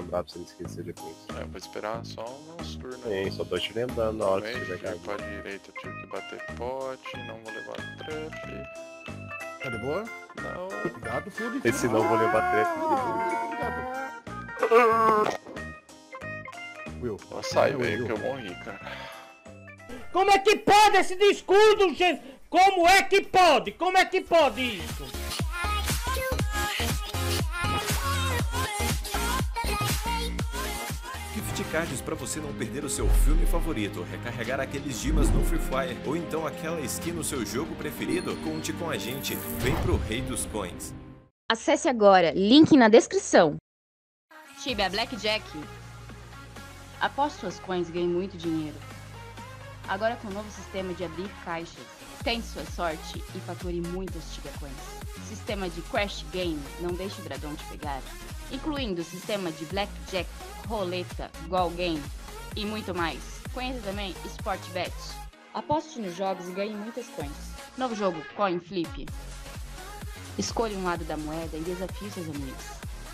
lembrar pra você não esquecer depois. Eu vou esperar só uns turnos. Sim, só tô te lembrando na hora que você Também, vai pra direita eu tive que bater pote, não vou levar trap. Tá de boa? Não. Cuidado, Fury. Esse não vou levar trap. Will. Sai, velho, que eu morri, cara. Como é que pode esse descuido, gente? Como é que pode? Como é que pode isso? Gift cards para você não perder o seu filme favorito, recarregar aqueles dimas no Free Fire ou então aquela skin no seu jogo preferido? Conte com a gente, vem pro Rei dos Coins. Acesse agora, link na descrição. Tibia Blackjack. Após suas coins, ganhe muito dinheiro. Agora com o novo sistema de abrir caixas, tente sua sorte e fature muitas Tibia Coins. Sistema de Crash Game, não deixe o dragão te pegar. Incluindo sistema de Blackjack, roleta, Goal Game e muito mais. Conheça também Sport Bet. Aposte nos jogos e ganhe muitas coins. Novo jogo, Coin Flip. Escolha um lado da moeda e desafie seus amigos.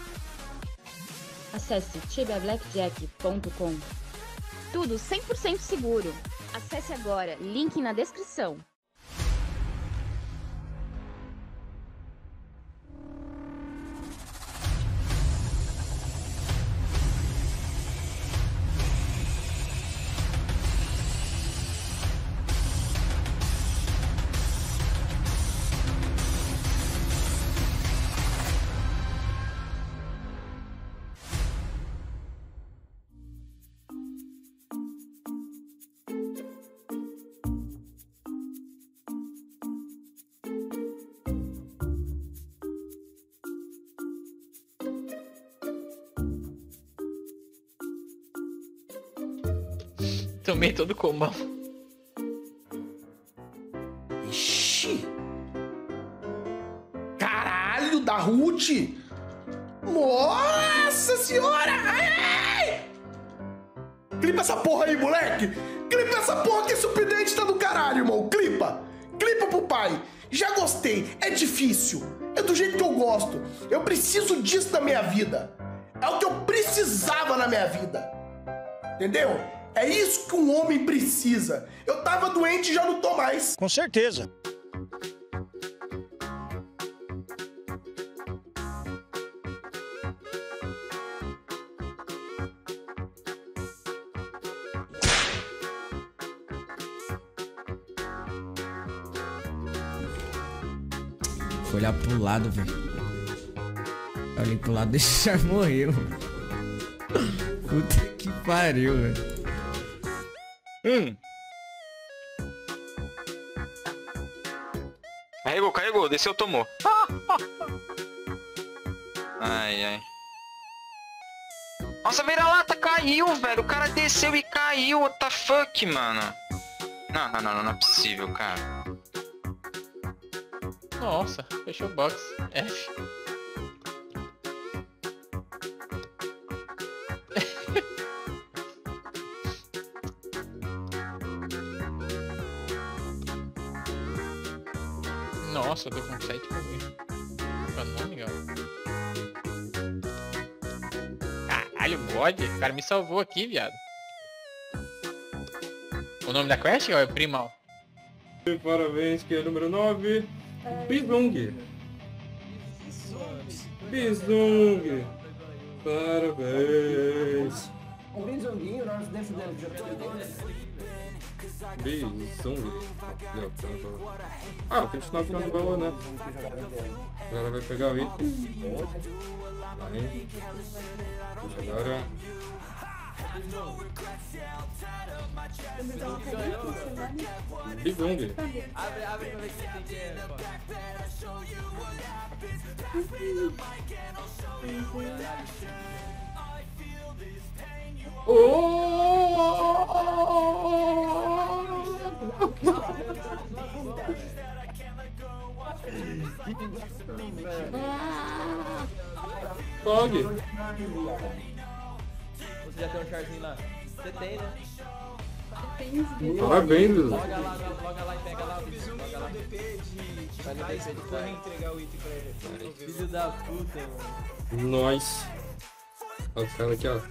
Acesse tibiablackjack.com. Tudo 100% seguro. Acesse agora, link na descrição. Tomei todo o combão. Ixi! Caralho, da Ruth! Nossa senhora! Ai, ai! Clipa essa porra aí, moleque! Clipa essa porra que esse update tá do caralho, irmão! Clipa! Clipa pro pai! Já gostei, é difícil, é do jeito que eu gosto. Eu preciso disso na minha vida. É o que eu precisava na minha vida. Entendeu? É isso que um homem precisa. Eu tava doente e já não tô mais. Com certeza. Foi olhar pro lado, velho. Olhei pro lado e já morreu. Puta que pariu, velho. Carregou, desceu, tomou. Ai, ai. Nossa, vira-lata caiu, velho. O cara desceu e caiu. What the fuck, mano? Não é possível, cara. Nossa, fechou o box. F. Nossa, eu tô com 7 pra ver. Não, legal. Caralho, bode. O cara me salvou aqui, viado. O nome da quest é o Primal. Parabéns, que é o número 9. Bizung. Bizung. Parabéns. Um bizunguinho, nós dentro dele já Bizung. Ah, 29 não bola, né? Agora vai pegar o item. Aí. Agora. Bizung. Abre pra ver o que é. Fog. Você já tem um charzinho lá? Você tem, né? Parabéns, Lulu. Loga lá e pega lá. Loga lá. Vai no DP de trás. Entregar o item pra ele. Filho da puta, mano. Nós. Olha os caras aqui, ó.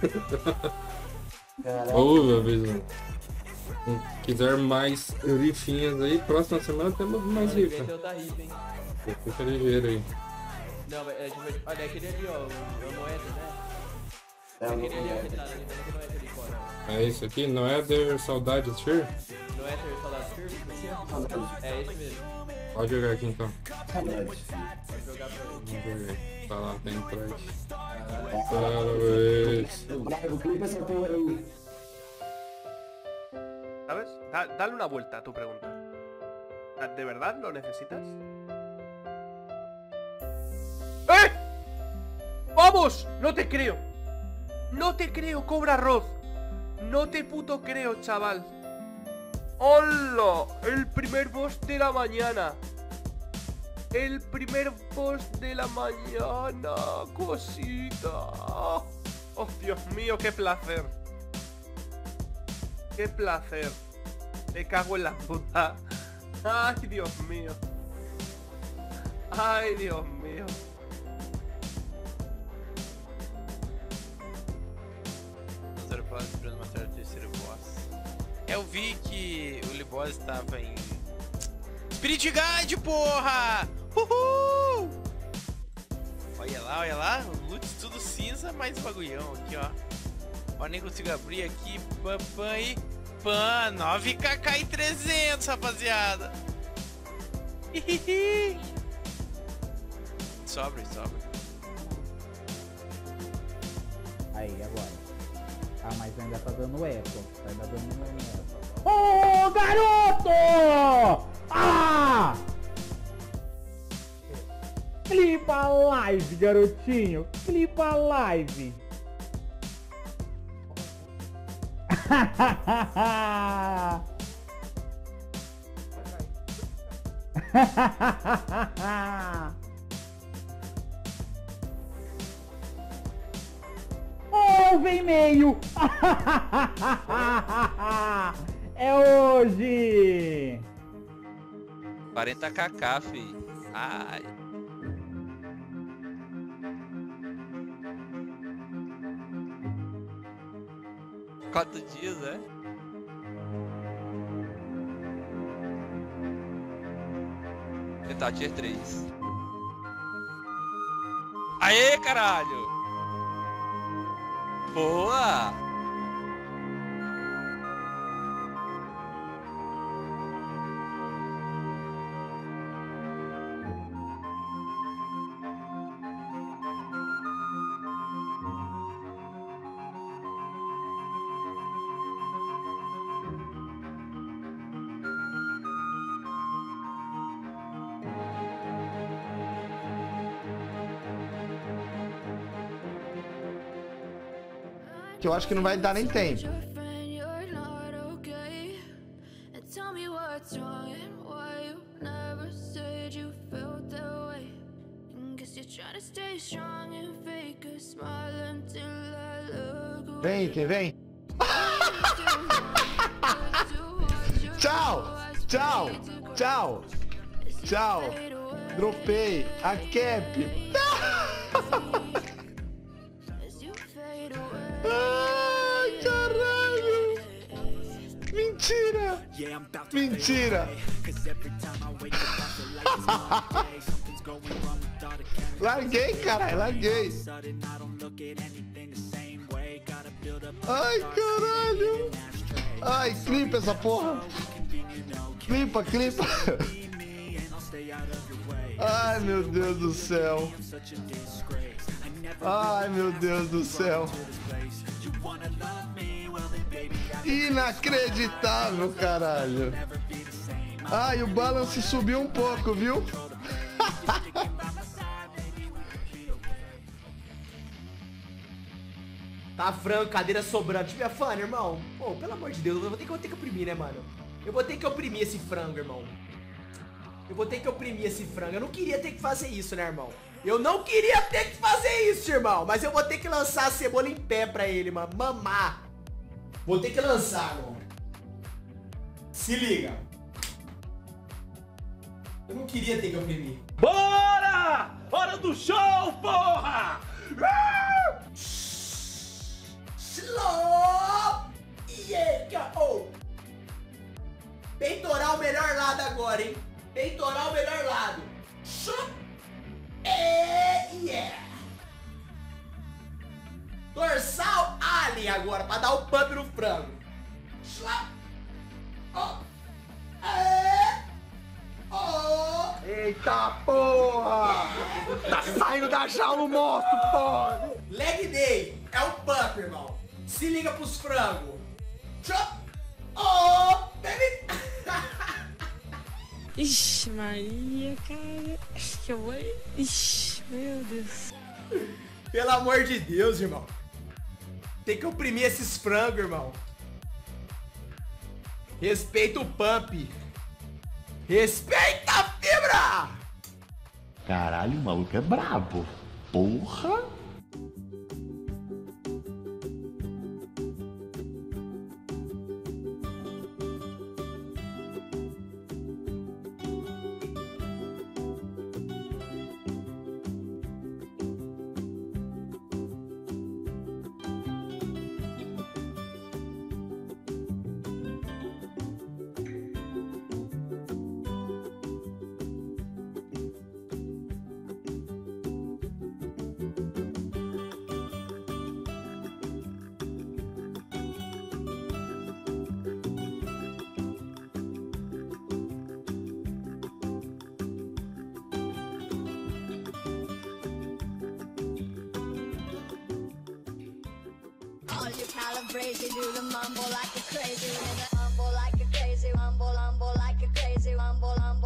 Ô, meu Deus. Se quiser mais rifinhas aí, próxima semana temos mais rifa. Fica ligeiro aí. Não, olha aquele ali, ó, o Noether, né? Aquele ali, aquele lado ali, Noether ali fora. É isso aqui? Noether Saudade Sphere? Noether Saudade Sphere? É esse mesmo. Pode jogar aqui então. Pode jogar pra ele. Tá lá, tem frete. ¿Sabes? Dale una vuelta a tu pregunta. ¿De verdad lo necesitas? ¡Eh! ¡Vamos! No te creo. No te creo, Cobra Roth. No te puto creo, chaval. ¡Hola! El primer boss de la mañana. El primer boss de la mañana. Cosita. Oh, Dios mío, qué placer. Qué placer. Me cago en la puta. Ay, Dios mío. Ai, Deus meu. Zero boss esperando matar o terceiro boss. Eu vi que o Liboss estava em Spirit Guide, porra! Uhul! Olha lá, o loot tudo cinza, mais bagulhão aqui, ó. Ó, nem consigo abrir aqui, pam, e pam, 9kk e 300, rapaziada. Hihihi. Sobra. Aí, agora. Ah, mas ainda tá dando eco. Tá ainda dando eco. Ô, garoto! Ah! Clipa live, garotinho. Clipa live. Oh, vem meio. É hoje. 40kk, fi. Ai. Quatro dias, né? Tá, tier 3. Aê, caralho! Boa! Que eu acho que não vai dar nem tempo. Vem, quem vem? Tchau! Tchau! Tchau! Tchau! Dropei a cap! Ai, caralho! Mentira! Mentira! Larguei, caralho, larguei! Ai, caralho! Ai, clipa essa porra! Clipa! Ai, meu Deus do céu! Ai, meu Deus do céu! Inacreditável, caralho! Ai, o balance subiu um pouco, viu? Tá franco, cadeira sobrando. Tipo, é fã, irmão. Pô, pelo amor de Deus, eu vou ter que oprimir, né, mano? Eu vou ter que oprimir esse frango, irmão. Eu vou ter que oprimir esse frango. Eu não queria ter que fazer isso, né, irmão? Eu não queria ter que fazer isso, irmão. Mas eu vou ter que lançar a cebola em pé pra ele, mano. Mamar. Vou ter que lançar, irmão. Se liga. Eu não queria ter que oprimir. Bora! Hora do show, porra! agora pra dar o pump no frango. Eita porra! Tá saindo da jaula o monstro, porra! Leg day é o pump, irmão. Se liga pros frangos. Oh, baby! Ixi, Maria, cara. Acho que eu vou... Ixi, meu Deus. Pelo amor de Deus, irmão. Tem que oprimir esses frangos, irmão. Respeita o pump. Respeita a fibra! Caralho, o maluco é brabo. Porra! Crazy, do the mumble like a crazy, mumble like a crazy, mumble like a crazy, mumble.